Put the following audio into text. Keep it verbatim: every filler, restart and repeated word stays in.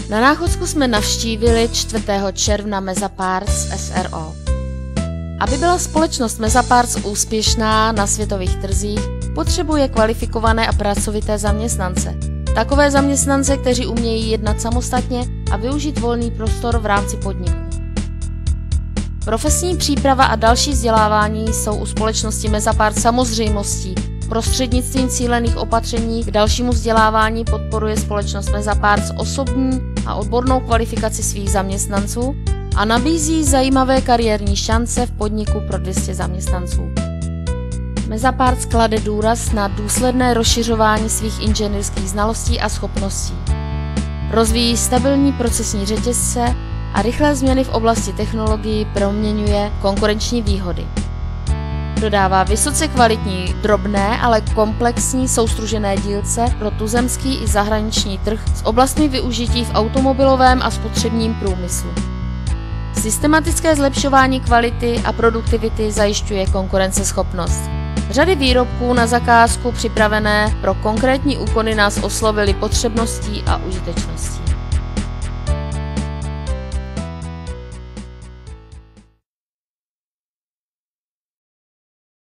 Na Náchodsku jsme navštívili čtvrtého června Mezaparts S R O. Aby byla společnost Mezaparts úspěšná na světových trzích, potřebuje kvalifikované a pracovité zaměstnance. Takové zaměstnance, kteří umějí jednat samostatně a využít volný prostor v rámci podniku. Profesní příprava a další vzdělávání jsou u společnosti Mezaparts samozřejmostí. Prostřednictvím cílených opatření k dalšímu vzdělávání podporuje společnost Mezaparts osobní a odbornou kvalifikaci svých zaměstnanců a nabízí zajímavé kariérní šance v podniku pro dvě stě zaměstnanců. Mezaparts klade důraz na důsledné rozšiřování svých inženýrských znalostí a schopností. Rozvíjí stabilní procesní řetězce a rychlé změny v oblasti technologií proměňuje konkurenční výhody. Dodává vysoce kvalitní, drobné, ale komplexní soustružené dílce pro tuzemský i zahraniční trh s oblastmi využití v automobilovém a spotřebním průmyslu. Systematické zlepšování kvality a produktivity zajišťuje konkurenceschopnost. Řady výrobků na zakázku připravené pro konkrétní úkony nás oslovily potřebností a užitečností.